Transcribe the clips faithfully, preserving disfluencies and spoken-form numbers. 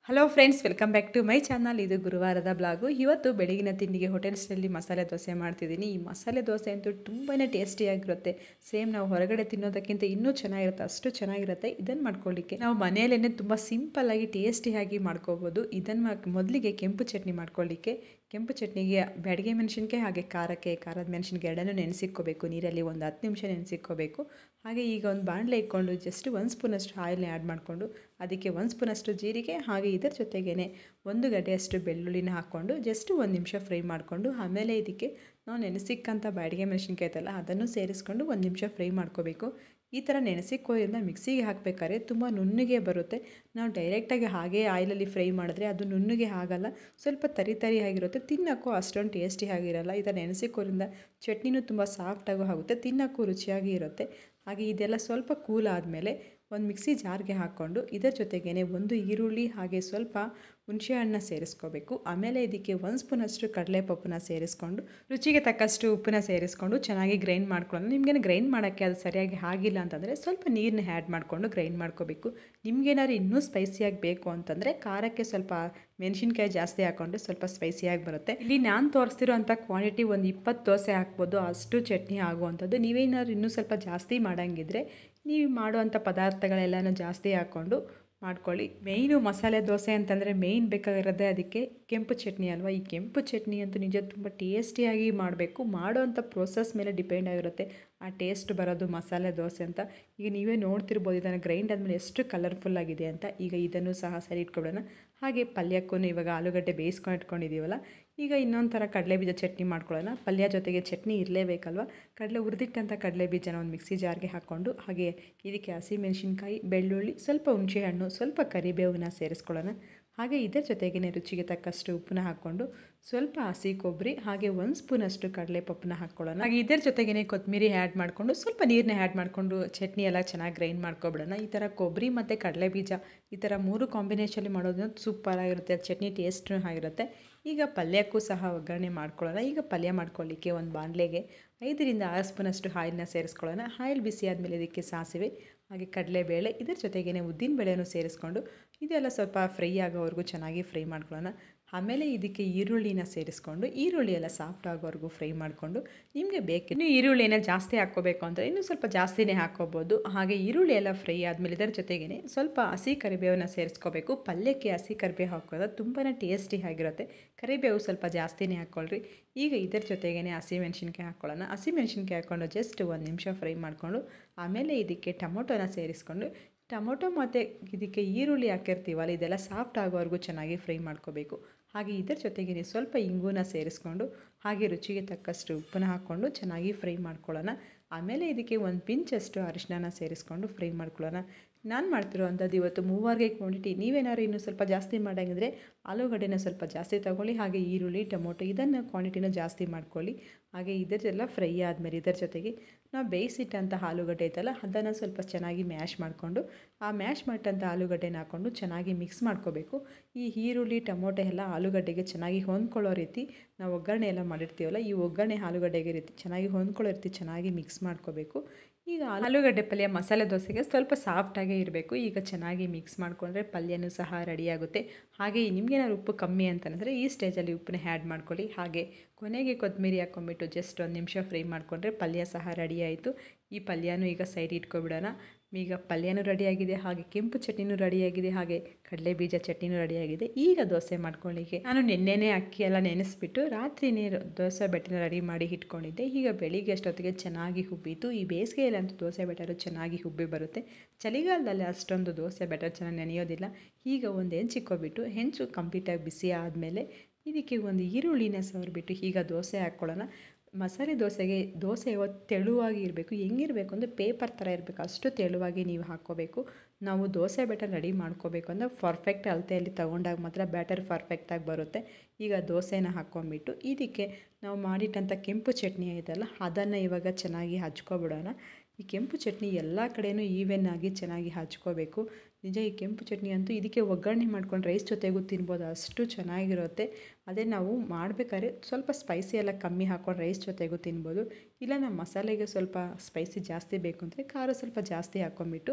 Hello friends, welcome back to my channel. ಇದು ಗುರುವಾರದ blog. ಇವತ್ತು ಬೆಳಗಿನ ತಿಂಡಿಗೆ ಹೋಟೆಲ್ಸ್ನಲ್ಲಿ ಮಸಾಲೆ ದೋಸೆ ಮಾಡ್ತಿದ್ದೀನಿ. ಈ ಮಸಾಲೆ ದೋಸೆ ಅಂತೂ ತುಂಬಾ ಟೇಸ್ಟಿಯಾಗಿರುತ್ತೆ. ಸೇಮ್ ನಾವು ಹೊರಗಡೆ ತಿನ್ನೋದಕ್ಕಿಂತ ಇನ್ನೂ ಚೆನ್ನಾಗಿರುತ್ತೆ, ಅಷ್ಟು ಚೆನ್ನಾಗಿರುತ್ತೆ. ಇದನ್ನು ಮಾಡ್ಕೊಳ್ಳಿಕ್ಕೆ ನಾವು ಮನೆಯಲ್ಲೇ ತುಂಬ ಸಿಂಪಲ್ಲಾಗಿ ಟೇಸ್ಟಿಯಾಗಿ ಮಾಡ್ಕೋಬೋದು. ಇದನ್ನು ಮೊದಲಿಗೆ ಕೆಂಪು ಚಟ್ನಿ ಮಾಡ್ಕೊಳ್ಳಿಕ್ಕೆ, ಕೆಂಪು ಚಟ್ನಿಗೆ ಬ್ಯಾಡಗೆ ಮೆಣಸಿನ್ಕಾಯಿ ಹಾಗೆ ಖಾರಕ್ಕೆ ಖಾರದ ಮೆಣಸಿನ್ಕಾಯಿ ಎರಡನ್ನೂ ನೆನೆಸಿಕ್ಕೋಬೇಕು. ನೀರಲ್ಲಿ ಒಂದು ಹತ್ತು ನಿಮಿಷ ನೆನೆಸಿಕ್ಕೋಬೇಕು. ಹಾಗೆ ಈಗ ಒಂದು ಬಾಣಲೆ ಇಟ್ಕೊಂಡು ಜಸ್ಟ್ ಒಂದು ಸ್ಪೂನಷ್ಟು ಆಯಿಲ್ನ ಆ್ಯಡ್ ಮಾಡಿಕೊಂಡು ಅದಕ್ಕೆ ಒಂದು ಸ್ಪೂನಷ್ಟು ಜೀರಿಗೆ ಹಾಗೆ ಇದರ ಜೊತೆಗೇ ಒಂದು ಗಡ್ಡೆಯಷ್ಟು ಬೆಳ್ಳುಳ್ಳಿನ ಹಾಕ್ಕೊಂಡು ಜಸ್ಟ್ ಒಂದು ನಿಮಿಷ ಫ್ರೈ ಮಾಡಿಕೊಂಡು ಆಮೇಲೆ ಇದಕ್ಕೆ ನಾವು ನೆನೆಸಿಕ್ಕಂಥ ಬ್ಯಾಡಗೆ ಮೆಣಸಿನ್ಕಾಯಿ ಐತಲ್ಲ ಅದನ್ನು ಸೇರಿಸ್ಕೊಂಡು ಒಂದು ನಿಮಿಷ ಫ್ರೈ ಮಾಡ್ಕೋಬೇಕು. ಈ ಥರ ನೆನೆಸಿಕ್ಕೋದ್ರಿಂದ ಮಿಕ್ಸಿಗೆ ಹಾಕಬೇಕಾದ್ರೆ ತುಂಬ ನುಣ್ಣಗೆ ಬರುತ್ತೆ. ನಾವು ಡೈರೆಕ್ಟಾಗಿ ಹಾಗೇ ಆಯಿಲಲ್ಲಿ ಫ್ರೈ ಮಾಡಿದ್ರೆ ಅದು ನುಣ್ಣಗೆ ಆಗಲ್ಲ, ಸ್ವಲ್ಪ ತರಿ ತರಿ ಆಗಿರುತ್ತೆ. ತಿನ್ನೋಕ್ಕೂ ಅಷ್ಟೊಂದು ಟೇಸ್ಟಿ ಆಗಿರಲ್ಲ. ಈ ಥರ ನೆನೆಸಿಕ್ಕೋದ್ರಿಂದ ಚಟ್ನಿನೂ ತುಂಬ ಸಾಫ್ಟಾಗೂ ಆಗುತ್ತೆ, ತಿನ್ನೋಕ್ಕೂ ರುಚಿಯಾಗಿ ಇರುತ್ತೆ. ಹಾಗೆ ಇದೆಲ್ಲ ಸ್ವಲ್ಪ ಕೂಲ್ ಆದಮೇಲೆ ಒಂದು ಮಿಕ್ಸಿ ಜಾರ್ಗೆ ಹಾಕ್ಕೊಂಡು ಇದರ ಜೊತೆಗೇ ಒಂದು ಈರುಳ್ಳಿ ಹಾಗೆ ಸ್ವಲ್ಪ ಹುಣಸೆ ಹಣ್ಣನ್ನ ಸೇರಿಸ್ಕೋಬೇಕು. ಆಮೇಲೆ ಇದಕ್ಕೆ ಒಂದು ಸ್ಪೂನಷ್ಟು ಕಡಲೆಪಪ್ಪನ್ನ ಸೇರಿಸ್ಕೊಂಡು ರುಚಿಗೆ ತಕ್ಕಷ್ಟು ಉಪ್ಪನ್ನ ಸೇರಿಸ್ಕೊಂಡು ಚೆನ್ನಾಗಿ ಗ್ರೈಂಡ್ ಮಾಡ್ಕೊಳ್ಳೋಣ. ನಿಮಗೇನು ಗ್ರೈಂಡ್ ಮಾಡೋಕ್ಕೆ ಅದು ಸರಿಯಾಗಿ ಆಗಿಲ್ಲ ಅಂತಂದರೆ ಸ್ವಲ್ಪ ನೀರನ್ನ ಆ್ಯಡ್ ಮಾಡಿಕೊಂಡು ಗ್ರೈಂಡ್ ಮಾಡ್ಕೋಬೇಕು. ನಿಮಗೇನಾದ್ರು ಇನ್ನೂ ಸ್ಪೈಸಿಯಾಗಿ ಬೇಕು ಅಂತಂದರೆ ಖಾರಕ್ಕೆ ಸ್ವಲ್ಪ ಮೆಣಸಿನ್ಕಾಯಿ ಜಾಸ್ತಿ ಹಾಕ್ಕೊಂಡು ಸ್ವಲ್ಪ ಸ್ಪೈಸಿಯಾಗಿ ಬರುತ್ತೆ. ಇಲ್ಲಿ ನಾನು ತೋರಿಸ್ತಿರೋ ಅಂಥ ಕ್ವಾಂಟಿಟಿ ಒಂದು ಇಪ್ಪತ್ತು ದೋಸೆ ಹಾಕ್ಬೋದು, ಅಷ್ಟು ಚಟ್ನಿ ಆಗುವಂಥದ್ದು. ನೀವೇನಾದ್ರು ಇನ್ನೂ ಸ್ವಲ್ಪ ಜಾಸ್ತಿ ಮಾಡೋಂಗಿದ್ರೆ ನೀವು ಮಾಡುವಂಥ ಪದಾರ್ಥಗಳೆಲ್ಲನೂ ಜಾಸ್ತಿ ಹಾಕ್ಕೊಂಡು ಮಾಡ್ಕೊಳ್ಳಿ. ಮೇಯ್ನು ಮಸಾಲೆ ದೋಸೆ ಅಂತಂದರೆ ಮೇಯ್ನ್ ಬೇಕಾಗಿರೋದೇ ಅದಕ್ಕೆ ಕೆಂಪು ಚಟ್ನಿ ಅಲ್ವಾ. ಈ ಕೆಂಪು ಚಟ್ನಿ ಅಂತೂ ನಿಜ ತುಂಬ ಟೇಸ್ಟಿಯಾಗಿ ಮಾಡಬೇಕು. ಮಾಡೋವಂಥ ಪ್ರೋಸೆಸ್ ಮೇಲೆ ಡಿಪೆಂಡ್ ಆಗಿರುತ್ತೆ ಆ ಟೇಸ್ಟ್ ಬರೋದು ಮಸಾಲೆ ದೋಸೆ ಅಂತ. ಈಗ ನೀವೇ ನೋಡ್ತಿರ್ಬೋದು ಇದನ್ನು ಗ್ರೈಂಡ್ ಆದಮೇಲೆ ಎಷ್ಟು ಕಲರ್ಫುಲ್ ಆಗಿದೆ ಅಂತ. ಈಗ ಇದನ್ನು ಸಹ ಸರಿ ಇಟ್ಕೊಬಿಡೋಣ. ಹಾಗೆ ಪಲ್ಯಕ್ಕೂ ಇವಾಗ ಆಲೂಗಡ್ಡೆ ಬೇಯಿಸ್ಕೊಂಡು ಇಟ್ಕೊಂಡಿದ್ದೀವಲ್ಲ, ಈಗ ಇನ್ನೊಂದು ಥರ ಕಡಲೆ ಬೀಜ ಚಟ್ನಿ ಮಾಡ್ಕೊಳ್ಳೋಣ. ಪಲ್ಯ ಜೊತೆಗೆ ಚಟ್ನಿ ಇರಲೇಬೇಕಲ್ವ. ಕಡಲೆ ಹುರಿದಿಟ್ಟಂಥ ಕಡಲೆ ಬೀಜನ ಒಂದು ಮಿಕ್ಸಿ ಜಾರ್ಗೆ ಹಾಕ್ಕೊಂಡು ಹಾಗೆ ಇದಕ್ಕೆ ಹಸಿಮೆಣಸಿನ್ಕಾಯಿ, ಬೆಳ್ಳುಳ್ಳಿ, ಸ್ವಲ್ಪ ಹುಣಸೆ ಹಣ್ಣು, ಸ್ವಲ್ಪ ಕರಿಬೇವನ್ನ ಸೇರಿಸ್ಕೊಳ್ಳೋಣ. ಹಾಗೆ ಇದರ ಜೊತೆಗೇ ರುಚಿಗೆ ತಕ್ಕಷ್ಟು ಉಪ್ಪನ್ನ ಹಾಕ್ಕೊಂಡು ಸ್ವಲ್ಪ ಹಸಿ ಕೊಬ್ಬರಿ ಹಾಗೆ ಒಂದು ಸ್ಪೂನಷ್ಟು ಕಡಲೆಪಪ್ಪನ್ನ ಹಾಕ್ಕೊಳ್ಳೋಣ. ಹಾಗೆ ಇದರ ಜೊತೆಗೇ ಕೊತ್ತಂಬರಿ ಆ್ಯಡ್ ಮಾಡಿಕೊಂಡು ಸ್ವಲ್ಪ ನೀರನ್ನ ಆ್ಯಡ್ ಮಾಡಿಕೊಂಡು ಚಟ್ನಿ ಎಲ್ಲ ಚೆನ್ನಾಗಿ ಗ್ರೈಂಡ್ ಮಾಡ್ಕೊಬಿಡೋಣ. ಈ ಥರ ಕೊಬ್ಬರಿ ಮತ್ತು ಕಡಲೆ ಬೀಜ ಈ ಥರ ಮೂರು ಕಾಂಬಿನೇಷನಲ್ಲಿ ಮಾಡೋದನ್ನ ಸೂಪರಾಗಿರುತ್ತೆ, ಚಟ್ನಿ ಟೇಸ್ಟೂ ಆಗಿರುತ್ತೆ. ಈಗ ಪಲ್ಯಕ್ಕೂ ಸಹ ಒಗ್ಗರಣೆ ಮಾಡ್ಕೊಳ್ಳೋಣ. ಈಗ ಪಲ್ಯ ಮಾಡ್ಕೊಳ್ಳಿಕ್ಕೆ ಒಂದು ಬಾಣಲೆಗೆ ಐದರಿಂದ ಆರು ಸ್ಪೂನಷ್ಟು ಆಯಿಲ್ನ ಸೇರಿಸ್ಕೊಳ್ಳೋಣ. ಆಯಿಲ್ ಬಿಸಿ ಆದಮೇಲೆ ಇದಕ್ಕೆ ಸಾಸಿವೆ ಹಾಗೆ ಕಡಲೆಬೇಳೆ ಇದರ ಜೊತೆಗೇ ಉದ್ದಿನ ಬೇಳೆನೂ ಸೇರಿಸ್ಕೊಂಡು ಇದೆಲ್ಲ ಸ್ವಲ್ಪ ಫ್ರೈ ಆಗೋವರೆಗೂ ಚೆನ್ನಾಗಿ ಫ್ರೈ ಮಾಡ್ಕೊಳ್ಳೋಣ. ಆಮೇಲೆ ಇದಕ್ಕೆ ಈರುಳ್ಳಿನ ಸೇರಿಸ್ಕೊಂಡು ಈರುಳ್ಳಿ ಎಲ್ಲ ಸಾಫ್ಟ್ ಆಗೋವರೆಗೂ ಫ್ರೈ ಮಾಡಿಕೊಂಡು ನಿಮಗೆ ಬೇಕು ಇನ್ನು ಈರುಳ್ಳಿನ ಜಾಸ್ತಿ ಹಾಕ್ಕೋಬೇಕು ಅಂದರೆ ಇನ್ನೂ ಸ್ವಲ್ಪ ಜಾಸ್ತಿನೇ ಹಾಕ್ಕೋಬೋದು. ಹಾಗೆ ಈರುಳ್ಳಿ ಎಲ್ಲ ಫ್ರೈ ಆದಮೇಲೆ ಇದರ ಜೊತೆಗೇ ಸ್ವಲ್ಪ ಹಸಿ ಕರಿಬೇವನ್ನ ಸೇರಿಸ್ಕೋಬೇಕು. ಪಲ್ಯಕ್ಕೆ ಹಸಿ ಕರಿಬೇವು ಹಾಕೋದು ತುಂಬಾ ಟೇಸ್ಟಿ ಆಗಿರುತ್ತೆ. ಕರಿಬೇವು ಸ್ವಲ್ಪ ಜಾಸ್ತಿನೇ ಹಾಕ್ಕೊಳ್ರಿ. ಈಗ ಇದರ ಜೊತೆಗೇ ಹಸಿಮೆಣ್ಸಿನ್ಕಾಯಿ ಹಾಕ್ಕೊಳ್ಳೋಣ. ಹಸಿಮೆಣ್ಸಿನ್ಕಾಯಿ ಹಾಕ್ಕೊಂಡು ಜಸ್ಟ್ ಒಂದು ನಿಮಿಷ ಫ್ರೈ ಮಾಡಿಕೊಂಡು ಆಮೇಲೆ ಇದಕ್ಕೆ ಟೊಮೊಟೊನ ಸೇರಿಸ್ಕೊಂಡು ಟೊಮೊಟೊ ಮತ್ತು ಇದಕ್ಕೆ ಈರುಳ್ಳಿ ಹಾಕಿರ್ತೀವಲ್ಲ ಇದೆಲ್ಲ ಸಾಫ್ಟ್ ಆಗೋವರೆಗೂ ಚೆನ್ನಾಗಿ ಫ್ರೈ ಮಾಡ್ಕೋಬೇಕು. ಹಾಗೆ ಇದರ ಜೊತೆಗೇ ಸ್ವಲ್ಪ ಇಂಗುನ ಸೇರಿಸ್ಕೊಂಡು ಹಾಗೆ ರುಚಿಗೆ ತಕ್ಕಷ್ಟು ಉಪ್ಪನ್ನ ಹಾಕ್ಕೊಂಡು ಚೆನ್ನಾಗಿ ಫ್ರೈ ಮಾಡ್ಕೊಳ್ಳೋಣ. ಆಮೇಲೆ ಇದಕ್ಕೆ ಒಂದು ಪಿಂಚಷ್ಟು ಅರಿಶಿನ ಸೇರಿಸ್ಕೊಂಡು ಫ್ರೈ ಮಾಡ್ಕೊಳ್ಳೋಣ. ನಾನು ಮಾಡ್ತಿರೋ ಅಂಥದ್ದು ಇವತ್ತು ಮೂವಾರಿಗೆ ಕ್ವಾಂಟಿಟಿ. ನೀವೇನಾದ್ರು ಇನ್ನೂ ಸ್ವಲ್ಪ ಜಾಸ್ತಿ ಮಾಡೋಂಗಿದ್ರೆ ಆಲೂಗಡ್ಡೆನ ಸ್ವಲ್ಪ ಜಾಸ್ತಿ ತೊಗೊಳ್ಳಿ. ಹಾಗೆ ಈರುಳ್ಳಿ, ಟೊಮೊಟೊ ಇದನ್ನು ಕ್ವಾಂಟಿಟಿನ ಜಾಸ್ತಿ ಮಾಡ್ಕೊಳ್ಳಿ. ಹಾಗೆ ಇದರೆಲ್ಲ ಫ್ರೈ ಆದಮೇಲೆ ಇದರ ಜೊತೆಗೆ ನಾವು ಬೇಯಿಸಿಟ್ಟಂಥ ಆಲೂಗಡ್ಡೆ ಐತಲ್ಲ ಅದನ್ನು ಸ್ವಲ್ಪ ಚೆನ್ನಾಗಿ ಮ್ಯಾಶ್ ಮಾಡಿಕೊಂಡು ಆ ಮ್ಯಾಶ್ ಮಾಡಿದಂಥ ಆಲೂಗಡ್ಡೆನ ಹಾಕ್ಕೊಂಡು ಚೆನ್ನಾಗಿ ಮಿಕ್ಸ್ ಮಾಡ್ಕೋಬೇಕು. ಈ ಈರುಳ್ಳಿ, ಟೊಮೊಟೊ ಎಲ್ಲ ಆಲೂಗಡ್ಡೆಗೆ ಚೆನ್ನಾಗಿ ಹೊಂದ್ಕೊಳ್ಳೋ ರೀತಿ ನಾವು ಒಗ್ಗರಣೆ ಎಲ್ಲ ಮಾಡಿರ್ತೀವಲ್ಲ ಈ ಒಗ್ಗರಣೆ ಆಲೂಗಡ್ಡೆಗೆ ರೀತಿ ಚೆನ್ನಾಗಿ ಹೊಂದ್ಕೊಳ್ಳೋ ರೀತಿ ಚೆನ್ನಾಗಿ ಮಿಕ್ಸ್ ಮಾಡ್ಕೋಬೇಕು. ಈಗ ಆಲೂಗಡ್ಡೆ ಪಲ್ಯ ಮಸಾಲೆ ದೋಸೆಗೆ ಸ್ವಲ್ಪ ಸಾಫ್ಟಾಗೇ ಇರಬೇಕು. ಈಗ ಚೆನ್ನಾಗಿ ಮಿಕ್ಸ್ ಮಾಡಿಕೊಂಡ್ರೆ ಪಲ್ಯನೂ ಸಹ ರೆಡಿಯಾಗುತ್ತೆ. ಹಾಗೆ ನಿಮಗೇನಾದ್ರು ಉಪ್ಪು ಕಮ್ಮಿ ಅಂತಂದರೆ ಈ ಸ್ಟೇಜಲ್ಲಿ ಉಪ್ಪನ್ನ ಆ್ಯಡ್ ಮಾಡ್ಕೊಳ್ಳಿ. ಹಾಗೆ ಕೊನೆಗೆ ಕೊತ್ತಂಬರಿ ಹಾಕ್ಕೊಂಬಿಟ್ಟು ಜಸ್ಟ್ ಒಂದು ನಿಮಿಷ ಫ್ರೈ ಮಾಡಿಕೊಂಡ್ರೆ ಪಲ್ಯ ಸಹ ರೆಡಿ ಆಯಿತು. ಈ ಪಲ್ಯನೂ ಈಗ ಸೈಡ್ ಇಟ್ಕೊಬಿಡೋಣ. ಈಗ ಪಲ್ಯನೂ ರೆಡಿಯಾಗಿದೆ, ಹಾಗೆ ಕೆಂಪು ಚಟ್ನಿನೂ ರೆಡಿಯಾಗಿದೆ, ಹಾಗೆ ಕಡಲೆ ಬೀಜ ಚಟ್ನಿನೂ ರೆಡಿಯಾಗಿದೆ. ಈಗ ದೋಸೆ ಮಾಡ್ಕೊಳ್ಳಿಕ್ಕೆ ನಾನು ನೆನ್ನೆನೇ ಅಕ್ಕಿ ಎಲ್ಲ ನೆನೆಸ್ಬಿಟ್ಟು ರಾತ್ರಿನೇ ದೋಸೆ ಬೆಟ್ಟನ ರೆಡಿ ಮಾಡಿ ಇಟ್ಕೊಂಡಿದ್ದೆ. ಈಗ ಬೆಳಿಗ್ಗೆ ಅಷ್ಟೊತ್ತಿಗೆ ಚೆನ್ನಾಗಿ ಹುಬ್ಬಿತು. ಈ ಬೇಸಿಗೆಯಲ್ಲಂತೂ ದೋಸೆ ಬೆಟರು ಚೆನ್ನಾಗಿ ಹುಬ್ಬಿ ಬರುತ್ತೆ. ಚಳಿಗಾಲದಲ್ಲಿ ಅಷ್ಟೊಂದು ದೋಸೆ ಬೆಟರ್ ಚೆನ್ನಾಗಿ ನೆನೆಯೋದಿಲ್ಲ. ಈಗ ಒಂದು ಹೆಂಚು ಇಕ್ಕೊಬಿಟ್ಟು ಹೆಂಚು ಕಂಪ್ಲೀಟಾಗಿ ಬಿಸಿ ಆದಮೇಲೆ ಇದಕ್ಕೆ ಒಂದು ಈರುಳ್ಳಿನ ಸವರ್ಬಿಟ್ಟು ಈಗ ದೋಸೆ ಹಾಕ್ಕೊಳ್ಳೋಣ. ಮಸಾಲೆ ದೋಸೆಗೆ ದೋಸೆ ಇವತ್ತು ತೆಳುವಾಗಿ ಇರಬೇಕು. ಹೆಂಗಿರಬೇಕು ಅಂದರೆ ಪೇಪರ್ ಥರ ಇರಬೇಕು, ಅಷ್ಟು ತೆಳುವಾಗಿ ನೀವು ಹಾಕ್ಕೋಬೇಕು. ನಾವು ದೋಸೆ ಬ್ಯಾಟರ್ ರೆಡಿ ಮಾಡ್ಕೋಬೇಕು ಅಂದರೆ ಪರ್ಫೆಕ್ಟ್ ಅಳತೆಯಲ್ಲಿ ತೊಗೊಂಡಾಗ ಮಾತ್ರ ಬ್ಯಾಟರ್ ಪರ್ಫೆಕ್ಟಾಗಿ ಬರುತ್ತೆ. ಈಗ ದೋಸೆನ ಹಾಕ್ಕೊಂಬಿಟ್ಟು ಇದಕ್ಕೆ ನಾವು ಮಾಡಿಟ್ಟಂಥ ಕೆಂಪು ಚಟ್ನಿ ಐತಲ್ಲ ಅದನ್ನು ಇವಾಗ ಚೆನ್ನಾಗಿ ಹಚ್ಕೊಬಿಡೋಣ. ಈ ಕೆಂಪು ಚಟ್ನಿ ಎಲ್ಲ ಕಡೆಯೂ ಈವೆನ್ ಆಗಿ ಚೆನ್ನಾಗಿ ಹಚ್ಕೋಬೇಕು. ನಿಜ ಈ ಕೆಂಪು ಚಟ್ನಿ ಅಂತೂ ಇದಕ್ಕೆ ಒಗ್ಗರಣೆ ಮಾಡ್ಕೊಂಡು ರೈಸ್ ಜೊತೆಗೂ ತಿನ್ಬೋದು, ಅಷ್ಟು ಚೆನ್ನಾಗಿರುತ್ತೆ. ಅದೇ ನಾವು ಮಾಡಬೇಕಾದ್ರೆ ಸ್ವಲ್ಪ ಸ್ಪೈಸಿ ಎಲ್ಲ ಕಮ್ಮಿ ಹಾಕ್ಕೊಂಡು ರೈಸ್ ಜೊತೆಗೂ ತಿನ್ಬೋದು. ಇಲ್ಲ ನಮ್ಮ ಮಸಾಲೆಗೆ ಸ್ವಲ್ಪ ಸ್ಪೈಸಿ ಜಾಸ್ತಿ ಬೇಕು ಅಂದರೆ ಖಾರ ಸ್ವಲ್ಪ ಜಾಸ್ತಿ ಹಾಕ್ಕೊಂಬಿಟ್ಟು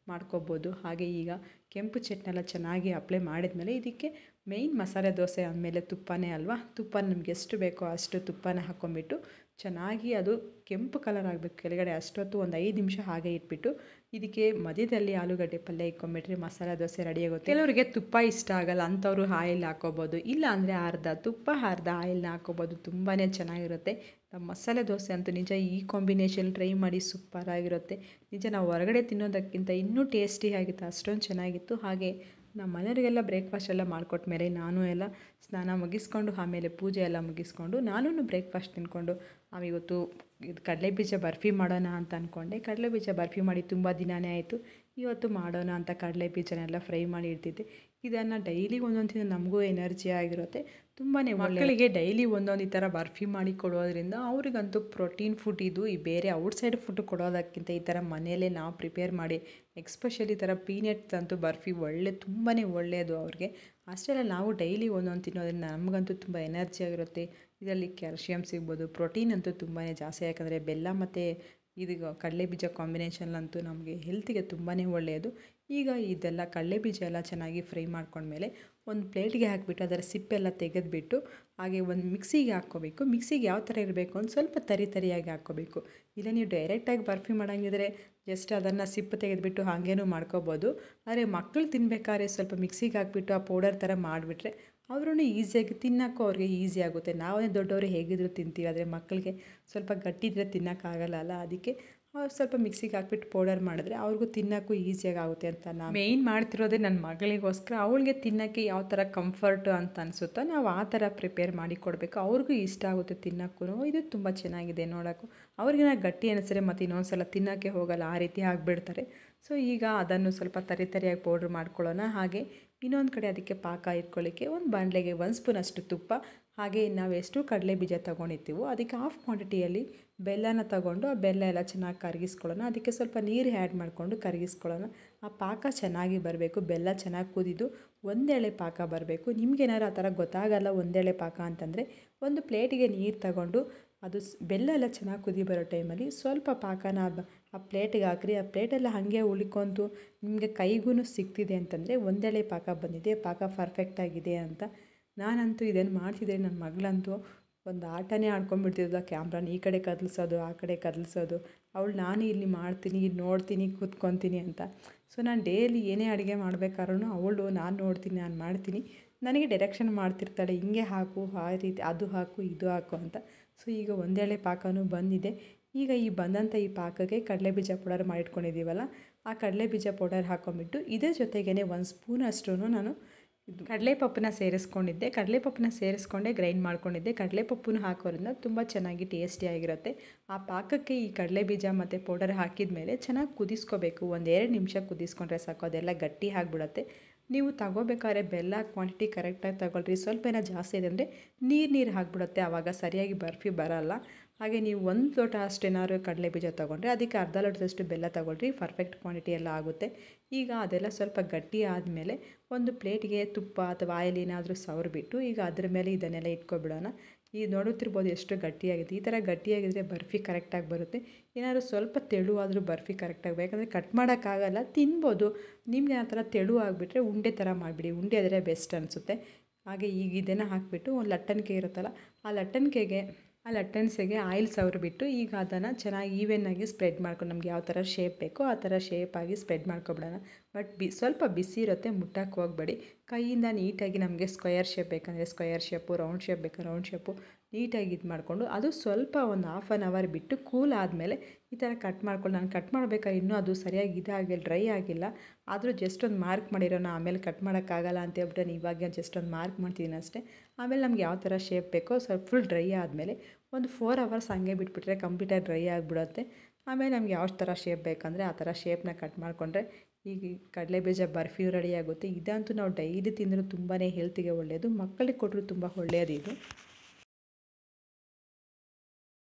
ಮಾಡ್ಕೋಬೋದು. ಹಾಗೆ ಈಗ ಕೆಂಪು ಚಟ್ನೆಲ್ಲ ಚೆನ್ನಾಗಿ ಅಪ್ಲೈ ಮಾಡಿದ್ಮೇಲೆ ಇದಕ್ಕೆ ಮೇಯ್ನ್ ಮಸಾಲೆ ದೋಸೆ ಅಂದಮೇಲೆ ತುಪ್ಪನೇ ಅಲ್ವಾ, ತುಪ್ಪ ನಮ್ಗೆ ಎಷ್ಟು ಬೇಕೋ ಅಷ್ಟು ತುಪ್ಪನ ಹಾಕ್ಕೊಂಬಿಟ್ಟು ಚೆನ್ನಾಗಿ ಅದು ಕೆಂಪು ಕಲರ್ ಆಗಬೇಕು ಕೆಳಗಡೆ ಅಷ್ಟೊತ್ತು ಒಂದು ಐದು ನಿಮಿಷ ಹಾಗೆ ಇಟ್ಬಿಟ್ಟು ಇದಕ್ಕೆ ಮಧ್ಯದಲ್ಲಿ ಆಲೂಗಡ್ಡೆ ಪಲ್ಯ ಇಟ್ಕೊಂಬಿಟ್ರೆ ಮಸಾಲೆ ದೋಸೆ ರೆಡಿ ಆಗುತ್ತೆ. ಕೆಲವರಿಗೆ ತುಪ್ಪ ಇಷ್ಟ ಆಗಲ್ಲ ಅಂಥವ್ರು ಆಯಿಲ್ ಹಾಕ್ಕೋಬೋದು, ಇಲ್ಲ ಅಂದರೆ ಅರ್ಧ ತುಪ್ಪ ಅರ್ಧ ಆಯಿಲ್ನ ಹಾಕ್ಕೋಬೋದು, ತುಂಬಾ ಚೆನ್ನಾಗಿರುತ್ತೆ. ನಮ್ಮ ಮಸಾಲೆ ದೋಸೆ ಅಂತೂ ನಿಜ ಈ ಕಾಂಬಿನೇಷನ್ ಟ್ರೈ ಮಾಡಿ ಸೂಪರಾಗಿರುತ್ತೆ. ನಿಜ ನಾವು ಹೊರಗಡೆ ತಿನ್ನೋದಕ್ಕಿಂತ ಇನ್ನೂ ಟೇಸ್ಟಿಯಾಗಿತ್ತು, ಅಷ್ಟೊಂದು ಚೆನ್ನಾಗಿತ್ತು. ಹಾಗೆ ನಮ್ಮ ಮನೆಯವರಿಗೆಲ್ಲ ಬ್ರೇಕ್ಫಾಸ್ಟ್ ಎಲ್ಲ ಮಾಡಿಕೊಟ್ಟ ಮೇಲೆ ನಾನು ಎಲ್ಲ ಸ್ನಾನ ಮುಗಿಸ್ಕೊಂಡು ಆಮೇಲೆ ಪೂಜೆ ಎಲ್ಲ ಮುಗಿಸ್ಕೊಂಡು ನಾನು ಬ್ರೇಕ್ಫಾಸ್ಟ್ ತಿನ್ಕೊಂಡು ಇವತ್ತು ಇದು ಕಡಲೆಬೀಜ ಬರ್ಫಿ ಮಾಡೋಣ ಅಂತ ಅಂದ್ಕೊಂಡೆ. ಕಡಲೆಬೀಜ ಬರ್ಫಿ ಮಾಡಿ ತುಂಬ ದಿನವೇ ಆಯಿತು, ಇವತ್ತು ಮಾಡೋಣ ಅಂತ ಕಡಲೆಬೀಜನೆಲ್ಲ ಫ್ರೈ ಮಾಡಿ ಇಡ್ತಿದ್ದೆ. ಇದನ್ನು ಡೈಲಿ ಒಂದೊಂದು ದಿನ ನಮಗೂ ಎನರ್ಜಿ ಆಗಿರುತ್ತೆ, ತುಂಬಾ ಮಕ್ಕಳಿಗೆ ಡೈಲಿ ಒಂದೊಂದು ಈ ಥರ ಬರ್ಫಿ ಮಾಡಿ ಕೊಡೋದ್ರಿಂದ ಅವ್ರಿಗಂತೂ ಪ್ರೋಟೀನ್ ಫುಡ್ ಇದು. ಈ ಬೇರೆ ಔಟ್ಸೈಡ್ ಫುಡ್ ಕೊಡೋದಕ್ಕಿಂತ ಈ ಥರ ಮನೆಯಲ್ಲೇ ನಾವು ಪ್ರಿಪೇರ್ ಮಾಡಿ ಎಕ್ಸ್ಪೆಷಲಿ ಈ ಥರ ಪೀನಟ್ಸ್ ಅಂತೂ ಬರ್ಫಿ ಒಳ್ಳೆ ತುಂಬಾ ಒಳ್ಳೆಯದು ಅವ್ರಿಗೆ. ಅಷ್ಟೆಲ್ಲ ನಾವು ಡೈಲಿ ಒಂದೊಂದು ತಿನ್ನೋದ್ರಿಂದ ನಮಗಂತೂ ತುಂಬ ಎನರ್ಜಿ ಆಗಿರುತ್ತೆ. ಇದರಲ್ಲಿ ಕ್ಯಾಲ್ಶಿಯಮ್ ಸಿಗ್ಬೋದು, ಪ್ರೋಟೀನ್ ಅಂತೂ ತುಂಬಾ ಜಾಸ್ತಿ, ಯಾಕಂದರೆ ಬೆಲ್ಲ ಮತ್ತು ಇದು ಕಡಲೆಬೀಜ ಕಾಂಬಿನೇಷನ್ನಂತೂ ನಮಗೆ ಹೆಲ್ತಿಗೆ ತುಂಬಾ ಒಳ್ಳೆಯದು. ಈಗ ಇದೆಲ್ಲ ಕಡಲೆಬೀಜ ಎಲ್ಲ ಚೆನ್ನಾಗಿ ಫ್ರೈ ಮಾಡ್ಕೊಂಡ್ಮೇಲೆ ಒಂದು ಪ್ಲೇಟ್ಗೆ ಹಾಕಿಬಿಟ್ಟು ಅದರ ಸಿಪ್ಪೆಲ್ಲ ತೆಗೆದುಬಿಟ್ಟು ಹಾಗೆ ಒಂದು ಮಿಕ್ಸಿಗೆ ಹಾಕ್ಕೋಬೇಕು. ಮಿಕ್ಸಿಗೆ ಯಾವ ಥರ ಇರಬೇಕು ಒಂದು ಸ್ವಲ್ಪ ತರಿ ತರಿಯಾಗಿ ಹಾಕ್ಕೋಬೇಕು. ಇಲ್ಲ ನೀವು ಡೈರೆಕ್ಟಾಗಿ ಬರ್ಫಿ ಮಾಡೋಂಗಿದ್ರೆ ಜಸ್ಟ್ ಅದನ್ನು ಸಿಪ್ಪು ತೆಗೆದುಬಿಟ್ಟು ಹಾಗೇನೂ ಮಾಡ್ಕೋಬೋದು. ಆದರೆ ಮಕ್ಕಳು ತಿನ್ಬೇಕಾದ್ರೆ ಸ್ವಲ್ಪ ಮಿಕ್ಸಿಗೆ ಹಾಕ್ಬಿಟ್ಟು ಆ ಪೌಡರ್ ಥರ ಮಾಡಿಬಿಟ್ರೆ ಅವ್ರೂ ಈಸಿಯಾಗಿ ತಿನ್ನೋಕ್ಕೂ ಅವ್ರಿಗೆ ಈಸಿ ಆಗುತ್ತೆ. ನಾವೇ ದೊಡ್ಡವರು ಹೇಗಿದ್ರು ತಿಂತೀವಿ, ಆದರೆ ಮಕ್ಕಳಿಗೆ ಸ್ವಲ್ಪ ಗಟ್ಟಿದ್ರೆ ತಿನ್ನೋಕ್ಕಾಗಲ್ಲ ಅಲ್ಲ, ಅದಕ್ಕೆ ಅವ್ರು ಸ್ವಲ್ಪ ಮಿಕ್ಸಿಗೆ ಹಾಕ್ಬಿಟ್ಟು ಪೌಡರ್ ಮಾಡಿದ್ರೆ ಅವ್ರಿಗೂ ತಿನ್ನೋಕ್ಕೂ ಈಸಿಯಾಗಿ ಆಗುತ್ತೆ ಅಂತ ನಾನು ಮೇಯ್ನ್ ಮಾಡ್ತಿರೋದೇ ನನ್ನ ಮಗಳಿಗೋಸ್ಕರ. ಅವಳಿಗೆ ತಿನ್ನೋಕ್ಕೆ ಯಾವ ಥರ ಕಂಫರ್ಟು ಅಂತ ಅನಿಸುತ್ತೋ ನಾವು ಆ ಥರ ಪ್ರಿಪೇರ್ ಮಾಡಿ ಕೊಡಬೇಕು, ಅವ್ರಿಗೂ ಇಷ್ಟ ಆಗುತ್ತೆ ತಿನ್ನೋಕ್ಕೂ. ಇದು ತುಂಬ ಚೆನ್ನಾಗಿದೆ ನೋಡೋಕ್ಕೂ. ಅವ್ರಿಗಿನ ಗಟ್ಟಿ ಅನಿಸಿದ್ರೆ ಮತ್ತು ಇನ್ನೊಂದು ಸಲ ತಿನ್ನೋಕ್ಕೆ ಹೋಗಲ್ಲ, ಆ ರೀತಿ ಆಗಿಬಿಡ್ತಾರೆ. ಸೊ ಈಗ ಅದನ್ನು ಸ್ವಲ್ಪ ತರಿ ತರಿಯಾಗಿ ಪೌಡ್ರ್ ಮಾಡ್ಕೊಳ್ಳೋಣ. ಹಾಗೆ ಇನ್ನೊಂದು ಕಡೆ ಅದಕ್ಕೆ ಪಾಕ ಇಟ್ಕೊಳ್ಳಿಕ್ಕೆ ಒಂದು ಬಾಣಲೆಗೆ ಒಂದು ಸ್ಪೂನಷ್ಟು ತುಪ್ಪ, ಹಾಗೆ ನಾವು ಎಷ್ಟು ಕಡಲೆ ಬೀಜ ತೊಗೊಂಡಿರ್ತೀವೋ ಅದಕ್ಕೆ ಹಾಫ್ ಕ್ವಾಂಟಿಟಿಯಲ್ಲಿ ಬೆಲ್ಲನ ತಗೊಂಡು ಆ ಬೆಲ್ಲ ಎಲ್ಲ ಚೆನ್ನಾಗಿ ಕರಗಿಸ್ಕೊಳ್ಳೋಣ. ಅದಕ್ಕೆ ಸ್ವಲ್ಪ ನೀರು ಆ್ಯಡ್ ಮಾಡಿಕೊಂಡು ಕರಗಿಸ್ಕೊಳ್ಳೋಣ. ಆ ಪಾಕ ಚೆನ್ನಾಗಿ ಬರಬೇಕು, ಬೆಲ್ಲ ಚೆನ್ನಾಗಿ ಕುದಿದು ಒಂದೆಳೆ ಪಾಕ ಬರಬೇಕು. ನಿಮ್ಗೇನಾದ್ರು ಆ ಥರ ಗೊತ್ತಾಗಲ್ಲ ಒಂದೆಳೆ ಪಾಕ ಅಂತಂದರೆ ಒಂದು ಪ್ಲೇಟಿಗೆ ನೀರು ತಗೊಂಡು ಅದು ಬೆಲ್ಲ ಎಲ್ಲ ಚೆನ್ನಾಗಿ ಕುದಿ ಬರೋ ಟೈಮಲ್ಲಿ ಸ್ವಲ್ಪ ಪಾಕನ ಆ ಪ್ಲೇಟಿಗೆ ಹಾಕ್ರಿ. ಆ ಪ್ಲೇಟೆಲ್ಲ ಹಾಗೆ ಉಳ್ಕೊಂತು ನಿಮಗೆ ಕೈಗೂ ಸಿಗ್ತಿದೆ ಅಂತಂದರೆ ಒಂದೆಳೆ ಪಾಕ ಬಂದಿದೆ, ಪಾಕ ಪರ್ಫೆಕ್ಟಾಗಿದೆ ಅಂತ. ನಾನಂತೂ ಇದನ್ನು ಮಾಡ್ತಿದ್ದೆ, ನನ್ನ ಮಗಳಂತೂ ಒಂದು ಆಟನೇ ಆಡ್ಕೊಂಡ್ಬಿಡ್ತಿದ್ದ, ಕ್ಯಾಮ್ರಾನ ಈ ಕಡೆ ಕದಲಿಸೋದು ಆ ಕಡೆ ಕದಲಿಸೋದು. ಅವಳು ನಾನು ಇಲ್ಲಿ ಮಾಡ್ತೀನಿ, ಇಲ್ಲಿ ನೋಡ್ತೀನಿ, ಕೂತ್ಕೊತೀನಿ ಅಂತ. ಸೊ ನಾನು ಡೈಲಿ ಏನೇ ಅಡುಗೆ ಮಾಡಬೇಕಾದ್ರೂ ಅವಳು ನಾನು ನೋಡ್ತೀನಿ, ನಾನು ಮಾಡ್ತೀನಿ, ನನಗೆ ಡೈರೆಕ್ಷನ್ ಮಾಡ್ತಿರ್ತಾಳೆ, ಹಿಂಗೆ ಹಾಕು, ಆ ರೀತಿ ಅದು ಹಾಕು ಇದು ಹಾಕು ಅಂತ. ಸೊ ಈಗ ಒಂದೆಳೆ ಪಾಕನೂ ಬಂದಿದೆ. ಈಗ ಈ ಬಂದಂಥ ಈ ಪಾಕಕ್ಕೆ ಕಡಲೆಬೀಜ ಪೌಡರ್ ಮಾಡಿಟ್ಕೊಂಡಿದ್ದೀವಲ್ಲ, ಆ ಕಡಲೆಬೀಜ ಪೌಡರ್ ಹಾಕ್ಕೊಂಬಿಟ್ಟು ಇದೇ ಜೊತೆಗೇ ಒಂದು ಸ್ಪೂನ್ ಅಷ್ಟು ನಾನು ಇದು ಕಡಲೆಪಪ್ಪನ್ನ ಸೇರಿಸ್ಕೊಂಡಿದ್ದೆ. ಕಡಲೆಪಪ್ಪನ್ನ ಸೇರಿಸ್ಕೊಂಡೆ ಗ್ರೈಂಡ್ ಮಾಡ್ಕೊಂಡಿದ್ದೆ. ಕಡಲೆಪಪ್ಪನ್ನು ಹಾಕೋದ್ರಿಂದ ತುಂಬ ಚೆನ್ನಾಗಿ ಟೇಸ್ಟಿಯಾಗಿರುತ್ತೆ. ಆ ಪಾಕಕ್ಕೆ ಈ ಕಡಲೆಬೀಜ ಮತ್ತು ಪೌಡರ್ ಹಾಕಿದ ಮೇಲೆ ಚೆನ್ನಾಗಿ ಕುದಿಸ್ಕೋಬೇಕು. ಒಂದು ಎರಡು ನಿಮಿಷ ಕುದಿಸ್ಕೊಂಡ್ರೆ ಸಾಕು, ಅದೆಲ್ಲ ಗಟ್ಟಿ ಆಗಿಬಿಡುತ್ತೆ. ನೀವು ತಗೋಬೇಕಾದ್ರೆ ಬೆಲ್ಲ ಕ್ವಾಂಟಿಟಿ ಕರೆಕ್ಟಾಗಿ ತಗೊಳ್ರಿ. ಸ್ವಲ್ಪ ಏನೋ ಜಾಸ್ತಿ ಇದೆ ಅಂದರೆ ನೀರು ನೀರು ಹಾಕ್ಬಿಡುತ್ತೆ, ಆವಾಗ ಸರಿಯಾಗಿ ಬರ್ಫಿ ಬರೋಲ್ಲ. ಹಾಗೆ ನೀವು ಒಂದು ಲೋಟ ಅಷ್ಟೇನಾದ್ರು ಕಡಲೆಬೀಜ ತೊಗೊಂಡ್ರೆ ಅದಕ್ಕೆ ಅರ್ಧ ಲೋಟದಷ್ಟು ಬೆಲ್ಲ ತೊಗೊಳ್ರಿ, ಪರ್ಫೆಕ್ಟ್ ಕ್ವಾಂಟಿಟಿ ಎಲ್ಲ ಆಗುತ್ತೆ. ಈಗ ಅದೆಲ್ಲ ಸ್ವಲ್ಪ ಗಟ್ಟಿ ಆದಮೇಲೆ ಒಂದು ಪ್ಲೇಟ್ಗೆ ತುಪ್ಪ ಅಥವಾ ಆಯಿಲ್ ಏನಾದರೂ ಸವರ್ಬಿಟ್ಟು ಈಗ ಅದ್ರ ಮೇಲೆ ಇದನ್ನೆಲ್ಲ ಇಟ್ಕೊಬಿಡೋಣ. ಈಗ ನೋಡುತ್ತಿರ್ಬೋದು ಎಷ್ಟು ಗಟ್ಟಿಯಾಗಿದೆ. ಈ ಥರ ಗಟ್ಟಿಯಾಗಿದ್ದರೆ ಬರ್ಫಿ ಕರೆಕ್ಟಾಗಿ ಬರುತ್ತೆ. ಏನಾದರೂ ಸ್ವಲ್ಪ ತೆಳುವಾದರೂ ಬರ್ಫಿ ಕರೆಕ್ಟಾಗಿ ಬೇಕಂದರೆ ಕಟ್ ಮಾಡೋಕ್ಕಾಗಲ್ಲ, ತಿನ್ಬೋದು. ನಿಮಗೆ ಆ ಥರ ತೆಳು ಆಗಿಬಿಟ್ರೆ ಉಂಡೆ ಥರ ಮಾಡಿಬಿಡಿ, ಉಂಡೆ ಆದರೆ ಬೆಸ್ಟ್ ಅನಿಸುತ್ತೆ. ಹಾಗೆ ಈಗ ಇದನ್ನು ಹಾಕಿಬಿಟ್ಟು ಒಂದು ಲಟ್ಟಣಿಕೆ ಇರುತ್ತಲ್ಲ, ಆ ಲಟ್ಟಣಿಕೆಗೆ ಆ ಲಟ್ಟಣಿಸೆಗೆ ಆಯಿಲ್ ಸವರ್ಬಿಟ್ಟು ಈಗ ಅದನ್ನು ಚೆನ್ನಾಗಿ ಈವೆನ್ನಾಗಿ ಸ್ಪ್ರೆಡ್ ಮಾಡ್ಕೊಂಡು ನಮ್ಗೆ ಯಾವ ಥರ ಶೇಪ್ ಬೇಕೋ ಆ ಥರ ಶೇಪಾಗಿ ಸ್ಪ್ರೆಡ್ ಮಾಡ್ಕೊಬಿಡೋಣ. ಬಟ್ ಬಿ ಸ್ವಲ್ಪ ಬಿಸಿ ಇರುತ್ತೆ, ಮುಟ್ಟಕ್ಕೆ ಹೋಗಬೇಡಿ. ಕೈಯಿಂದ ನೀಟಾಗಿ ನಮಗೆ ಸ್ಕ್ವಯರ್ ಶೇಪ್ ಬೇಕಂದರೆ ಸ್ಕ್ವಯರ್ ಶೇಪು, ರೌಂಡ್ ಶೇಪ್ ಬೇಕಾದ್ರೆ ರೌಂಡ್ ಶೇಪು ನೀಟಾಗಿ ಇದು ಮಾಡಿಕೊಂಡು ಅದು ಸ್ವಲ್ಪ ಒಂದು ಹಾಫ್ ಆನ್ ಅವರ್ ಬಿಟ್ಟು ಕೂಲ್ ಆದಮೇಲೆ ಈ ಥರ ಕಟ್ ಮಾಡ್ಕೊಂಡು, ನಾನು ಕಟ್ ಮಾಡಬೇಕಾದ್ರೆ ಇನ್ನೂ ಅದು ಸರಿಯಾಗಿ ಇದಾಗಿಲ್ಲ, ಡ್ರೈ ಆಗಿಲ್ಲ. ಆದರೂ ಜಸ್ಟ್ ಒಂದು ಮಾರ್ಕ್ ಮಾಡಿರೋಣ, ಆಮೇಲೆ ಕಟ್ ಮಾಡೋಕ್ಕಾಗಲ್ಲ ಅಂತ ಹೇಳ್ಬಿಟ್ಟು ನಾನು ಇವಾಗ ಜಸ್ಟ್ ಒಂದು ಮಾರ್ಕ್ ಮಾಡ್ತಿದ್ದೀನಿ ಅಷ್ಟೇ. ಆಮೇಲೆ ನಮ್ಗೆ ಯಾವ ಥರ ಶೇಪ್ ಬೇಕೋ ಸ್ವಲ್ಪ ಫುಲ್ ಡ್ರೈ ಆದಮೇಲೆ ಒಂದು ಫೋರ್ ಅವರ್ಸ್ ಹಂಗೆ ಬಿಟ್ಬಿಟ್ರೆ ಕಂಪ್ಲೀಟಾಗಿ ಡ್ರೈ ಆಗಿಬಿಡುತ್ತೆ. ಆಮೇಲೆ ನಮ್ಗೆ ಯಾವ ಥರ ಶೇಪ್ ಬೇಕಂದರೆ ಆ ಥರ ಶೇಪ್ನ ಕಟ್ ಮಾಡಿಕೊಂಡ್ರೆ ಈಗ ಕಡಲೆಬೀಜ ಬರ್ಫಿ ರೆಡಿ ಆಗುತ್ತೆ. ಇದಂತೂ ನಾವು ಡೈಲಿ ತಿಂದರೂ ತುಂಬಾ ಹೆಲ್ತಿಗೆ ಒಳ್ಳೆಯದು, ಮಕ್ಕಳಿಗೆ ಕೊಟ್ಟರು ತುಂಬ ಒಳ್ಳೆಯದು ಇದು.